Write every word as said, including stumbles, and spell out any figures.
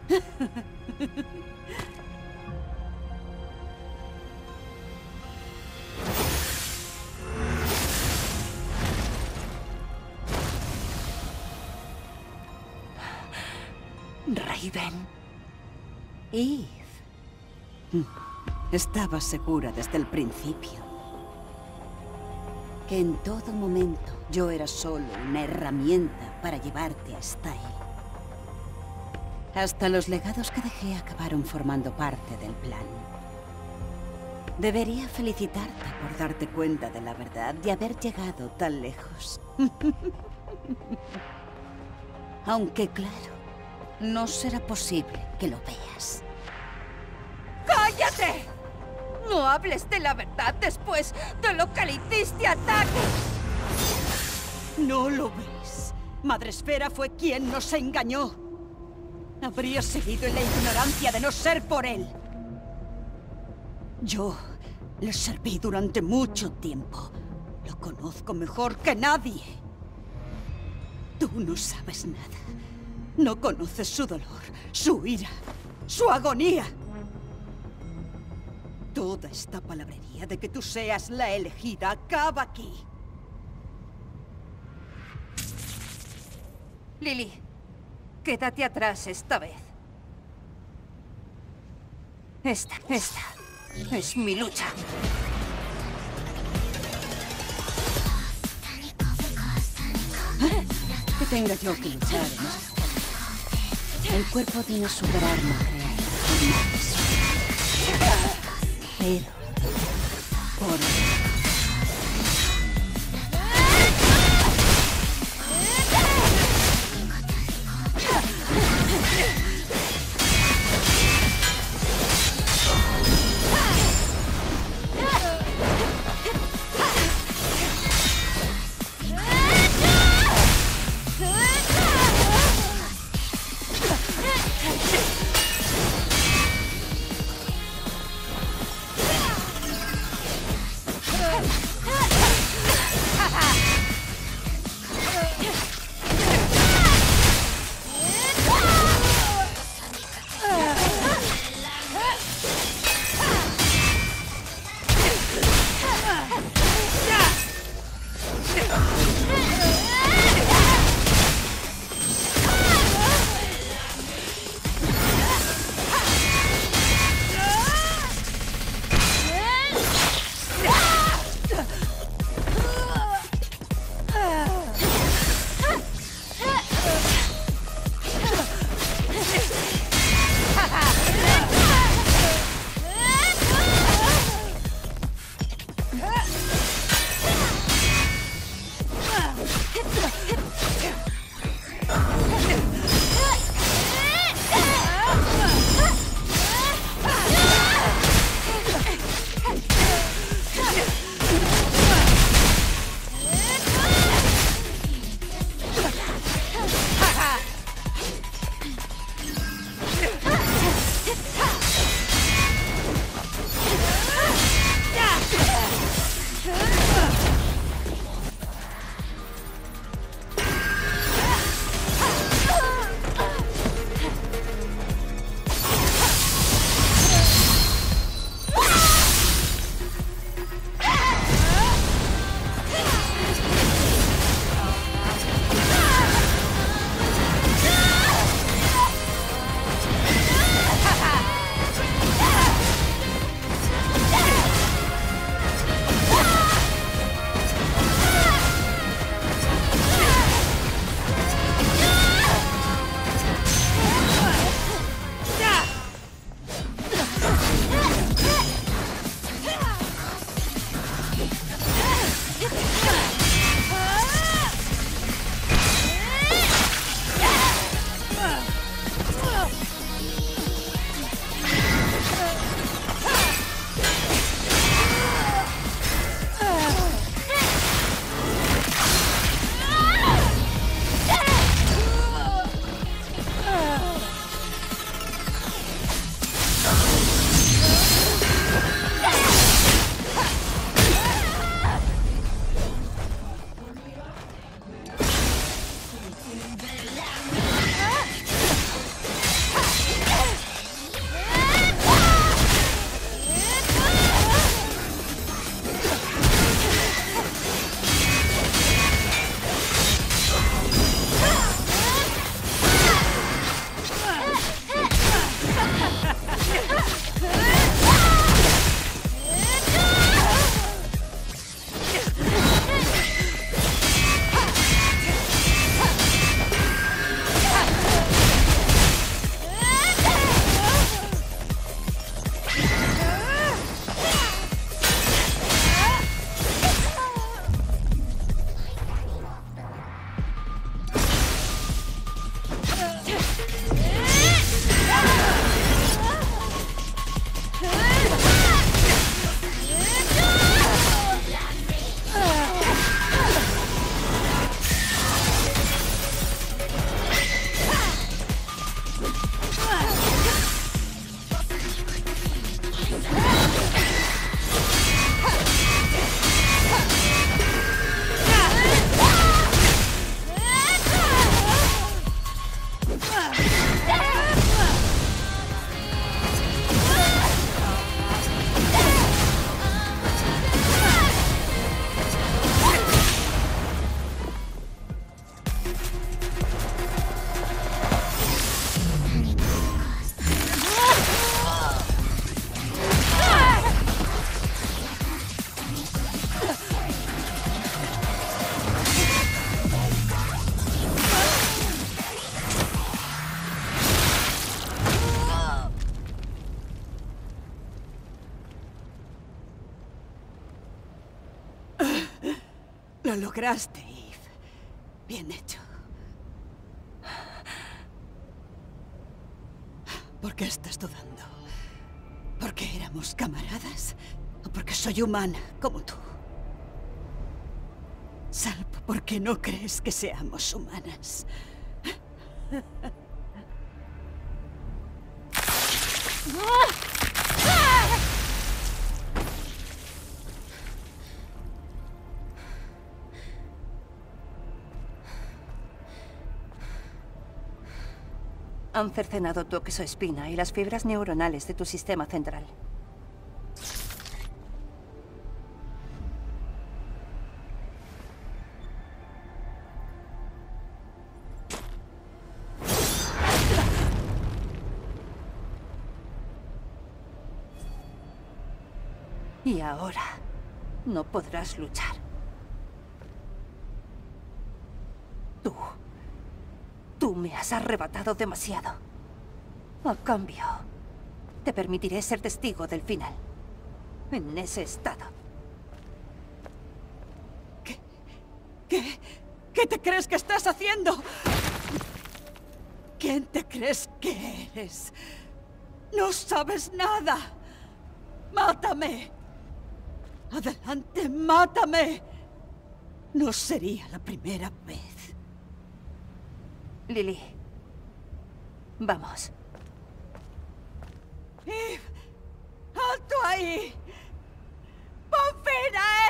Raven. Eve. Estaba segura desde el principio que en todo momento yo era solo una herramienta para llevarte hasta él. Hasta los legados que dejé acabaron formando parte del plan. Debería felicitarte por darte cuenta de la verdad y haber llegado tan lejos. Aunque claro, no será posible que lo veas. ¡Cállate! No hables de la verdad después de lo que le hiciste a Taki. ¿No lo ves? Madresfera fue quien nos engañó. Habría seguido en la ignorancia de no ser por él. Yo le serví durante mucho tiempo. Lo conozco mejor que nadie. Tú no sabes nada. No conoces su dolor, su ira, su agonía. Toda esta palabrería de que tú seas la elegida acaba aquí. Lily, quédate atrás esta vez. Esta, esta es mi lucha. Que tenga yo que luchar en esto. El cuerpo de una superarma creada pero por Lo lograste, Eve. Bien hecho. ¿Por qué estás dudando? ¿Porque éramos camaradas? ¿O porque soy humana como tú? Salvo porque no crees que seamos humanas. Han cercenado tu exoespina y las fibras neuronales de tu sistema central. Y ahora no podrás luchar. Tú... Tú me has arrebatado demasiado. A cambio, te permitiré ser testigo del final. En ese estado. ¿Qué? ¿Qué? ¿Qué te crees que estás haciendo? ¿Quién te crees que eres? No sabes nada. ¡Mátame! Adelante, mátame. No sería la primera vez. Lily, vamos. ¡Eve! ¡Alto ahí! ¡Pon fin a